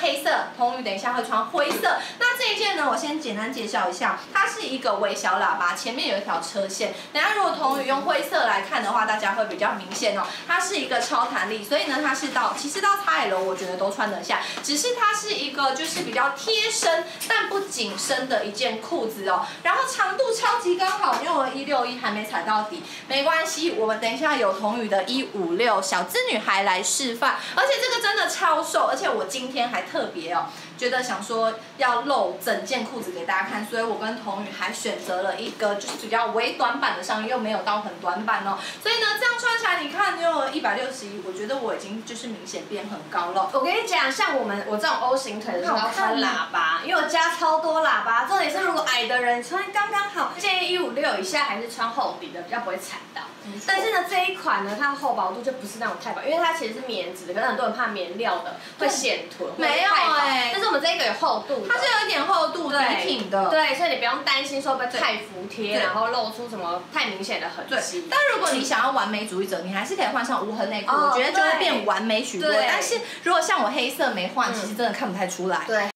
黑色，童宇等一下会穿灰色。那这一件呢，我先简单介绍一下，它是一个微小喇叭，前面有一条车线。等下如果童宇用灰色来看的话，大家会比较明显哦。它是一个超弹力，所以呢，它是其实到 XL 我觉得都穿得下，只是它是一个就是比较贴身但不紧身的一件裤子哦。然后长度超级刚好，因为我161还没踩到底，没关系，我们等一下有童宇的156小资女孩来示范，而且这个真的超瘦，而且我今天还特别哦。觉得想说要露整件裤子给大家看，所以我跟童宇还选择了一个就是比较微短版的上衣，又没有到很短版哦。所以呢，这样穿起来，你看就161，我觉得我已经就是明显变很高了。 我跟你讲，像我这种 O 型腿的时候要穿喇叭，因为我加超多喇叭。重点是如果矮的人穿刚刚好，建议156以下还是穿厚底的，比较不会踩到。但是呢，这一款呢，它厚薄度就不是那种太薄，因为它其实是棉质的，可是很多人怕棉料的会显臀， 没有但是我们这个有厚度， 它是有一点厚度，笔挺的。 对，所以你不用担心说会不会太服帖，然后露出什么太明显的痕迹。 但如果你想要完美主义者，你还是可以换上无痕内裤，我觉得就会变完美许多。但是如果像我黑色没换，其实真的看不太出来。 对。